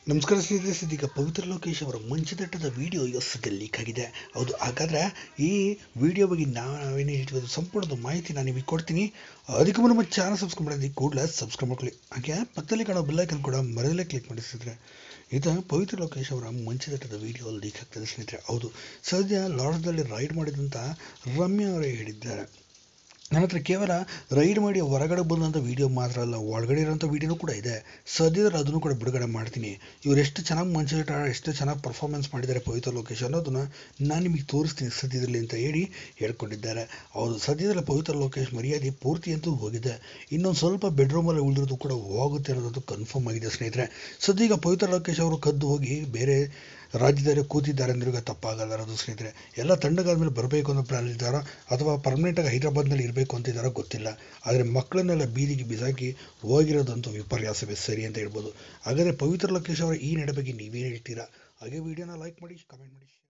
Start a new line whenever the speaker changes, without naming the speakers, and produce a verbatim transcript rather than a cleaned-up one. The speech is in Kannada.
ನಮಸ್ಕಾರ ಸ್ನೇಹಿತರೆ, ಇದೀಗ ಪವಿತ್ರ ಲೋಕೇಶ್ ಅವರ ಮಂಚದಟ್ಟದ ವಿಡಿಯೋ ಎಸ್ಗೆ ಲೀಕ್ ಆಗಿದೆ. ಹೌದು, ಹಾಗಾದರೆ ಈ ವಿಡಿಯೋ ಬಗ್ಗೆ ನಾವೇನು ಹೇಳ್ತೀವಿ ಸಂಪೂರ್ಣದ ಮಾಹಿತಿ ನಾನು ನಿಮಗೆ ಕೊಡ್ತೀನಿ. ಅದಕ್ಕೆ ಮುನ್ನ ನಮ್ಮ ಚಾನಲ್ ಸಬ್ಸ್ಕ್ರೈಬ್ ಮಾಡಿದ್ರೆ ಕೂಡಲೇ ಸಬ್ಸ್ಕ್ರೈಬ್ ಮಾಡ್ಕೊಳ್ಳಿ. ಹಾಗೆ ಪಕ್ಕದಲ್ಲಿ ಕಾಣೋ ಬೆಲ್ಲೈಕನ್ ಕೂಡ ಮರದಲ್ಲೇ ಕ್ಲಿಕ್ ಮಾಡಿಸಿದ್ರೆ ಇದು ಪವಿತ್ರ ಲೋಕೇಶ್ ಅವರ ಮಂಚದಟ್ಟದ ವಿಡಿಯೋ ಲೀಕ್ ಆಗ್ತದೆ ಸ್ನೇಹಿತರೆ. ಹೌದು, ಸದ್ಯ ಲಾಡ್ಜ್ದಲ್ಲಿ ರೈಡ್ ಮಾಡಿದಂಥ ರಮ್ಯಾ ಅವರೇ ಹೇಳಿದ್ದಾರೆ, ನನ್ನ ಹತ್ರ ಕೇವಲ ರೈಡ್ ಮಾಡಿ ಹೊರಗಡೆ ಬಂದಂಥ ವೀಡಿಯೋ ಮಾತ್ರ ಅಲ್ಲ, ಒಳಗಡೆ ಇರೋಂಥ ವೀಡಿಯೋನೂ ಕೂಡ ಇದೆ. ಸದ್ಯದಲ್ಲಿ ಅದನ್ನು ಕೂಡ ಬಿಡುಗಡೆ ಮಾಡ್ತೀನಿ. ಇವ್ರು ಎಷ್ಟು ಚೆನ್ನಾಗಿ ಮಂಚದಟ್ಟ ಎಷ್ಟು ಚೆನ್ನಾಗಿ ಪರ್ಫಾರ್ಮೆನ್ಸ್ ಮಾಡಿದ್ದಾರೆ ಪವಿತ್ರ ಲೋಕೇಶ್ ಅನ್ನೋದನ್ನು ನಾನು ನಿಮಗೆ ತೋರಿಸ್ತೀನಿ ಸದ್ಯದಲ್ಲಿ ಅಂತ ಹೇಳಿ ಹೇಳ್ಕೊಂಡಿದ್ದಾರೆ. ಹೌದು, ಸದ್ಯದಲ್ಲಿ ಪವಿತ್ರ ಲೋಕೇಶ್ ಮರ್ಯಾದೆ ಪೂರ್ತಿ ಅಂತೂ ಹೋಗಿದೆ. ಇನ್ನೊಂದು ಸ್ವಲ್ಪ ಬೆಡ್ರೂಮಲ್ಲಿ ಉಳಿದ್ರದ್ದು ಕೂಡ ಹೋಗುತ್ತೆ ಅನ್ನೋದು ಕನ್ಫರ್ಮ್ ಆಗಿದೆ ಸ್ನೇಹಿತರೆ. ಸದ್ಯ ಈಗ ಪವಿತ್ರ ಲೋಕೇಶ್ ಅವರು ಕದ್ದು ಹೋಗಿ ಬೇರೆ ರಾಜ್ಯದಲ್ಲಿ ಕೂತಿದ್ದಾರೆ ಅಂದ್ರೆ ಈಗ ತಪ್ಪಾಗಲ್ಲ ಅದು ಸ್ನೇಹಿತರೆ. ಎಲ್ಲ ತಣ್ಣಗಾದ ಮೇಲೆ ಬರಬೇಕು ಅನ್ನೋ ಪ್ಲಾನ್ ಇದ್ದಾರೋ ಅಥವಾ ಪರ್ಮನೆಂಟಾಗಿ ಹೈದರಾಬಾದ್ನಲ್ಲಿ ಇರಬೇಕು ಅಂತಿದ್ದಾರೋ ಗೊತ್ತಿಲ್ಲ. ಆದರೆ ಮಕ್ಕಳನ್ನೆಲ್ಲ ಬೀದಿಗೆ ಬಿಸಾಕಿ ಹೋಗಿರೋದಂತೂ ವಿಪರ್ಯಾಸವೇ ಸರಿ ಅಂತ ಹೇಳ್ಬೋದು. ಹಾಗಾದರೆ ಪವಿತ್ರ ಲೋಕೇಶ್ ಅವರ ಈ ನಡೆ ಬಗ್ಗೆ ನೀವೇನು ಹೇಳ್ತೀರಾ? ಹಾಗೆ ವಿಡಿಯೋನ ಲೈಕ್ ಮಾಡಿ, ಕಮೆಂಟ್ ಮಾಡಿ.